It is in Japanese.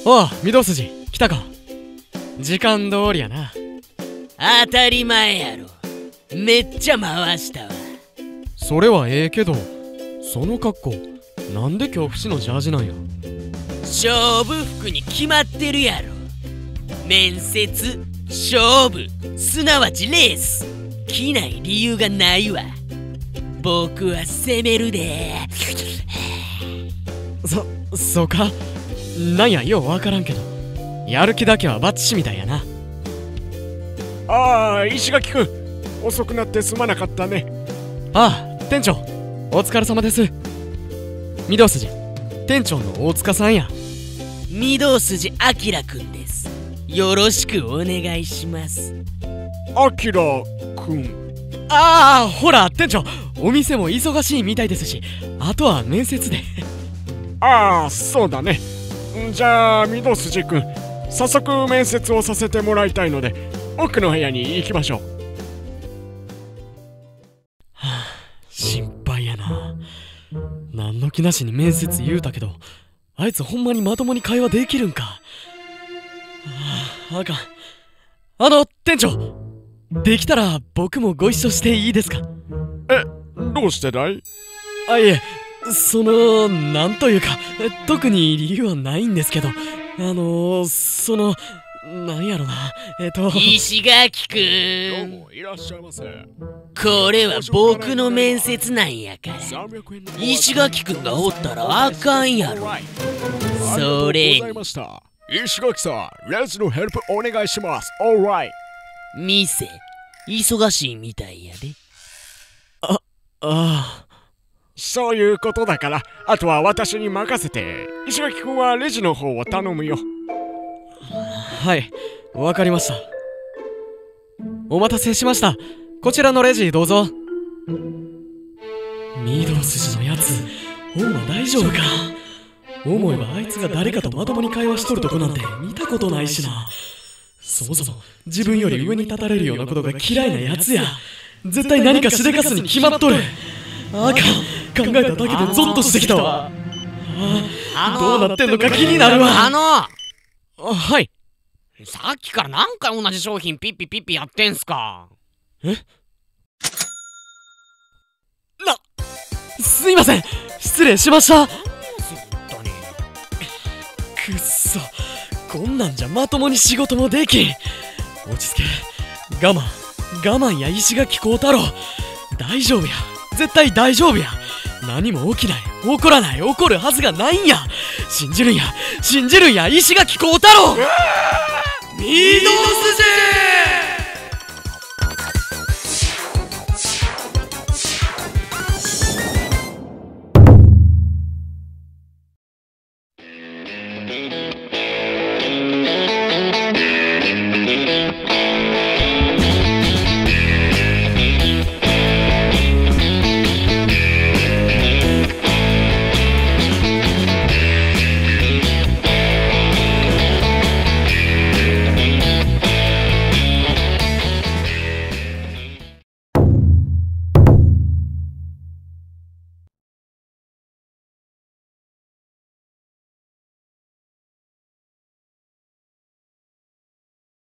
おう、御堂筋来たか。時間通りやな。 当たり前やろ。めっちゃ回したわ。 それはええけど、その格好なんで恐怖死のジャージなんや。 勝負服に決まってるやろ。面接、勝負、すなわちレース。着ない理由がないわ。僕は攻めるで。 そうか。なんやようわからんけど、やる気だけはバッチシみたいやな。 ああ、石垣くん、遅くなってすまなかったね。 ああ、店長お疲れ様です。御堂筋店長の大塚さんや。 御堂筋明くんです。よろしくお願いします。 あきらくん。 ああ、ほら店長、お店も忙しいみたいですし、あとは面接で。 ああ、そうだね。じゃあ御堂筋くん、早速面接をさせてもらいたいので奥の部屋に行きましょう。 はあ、心配やな。何の気なしに面接言うたけど、あいつほんまにまともに会話できるんか。はあ、あかん。店長、できたら僕もご一緒していいですか？ どうしてだい？ あ、いえ、なんというか、特に理由はないんですけど、なんやろな、 石垣くどうん、 もいらっしゃいませ。 これは僕の面接なんやから。 300円の石垣くんがおったらあかんやろ。それにありがとうございました。石垣さん、レジのヘルプお願いします。オーライ。 店忙しいみたいやで。 ああ。 そういうことだから、あとは私に任せて。石垣くんはレジの方を頼むよ。 はい、わかりました。お待たせしました。こちらのレジどうぞ。御堂筋のやつ、ほんま大丈夫か。思えばあいつが誰かとまともに会話しとるとこなんて見たことないしな。そもそも自分より上に立たれるようなことが嫌いなやつや。絶対何かしでかすに決まっとる。あかん、考えただけでゾッとしてきたわ。どうなってんのか気になるわ。はい。 さっきから何回同じ商品ピッピピッピやってんすか。 すいません、失礼しました。くっそ、こんなんじゃまともに仕事もできん。落ち着け。我慢や石垣幸太郎。大丈夫や、絶対大丈夫や。何も起きない、起こらない、起こるはずがないんや。信じるんや、石垣幸太郎。御堂筋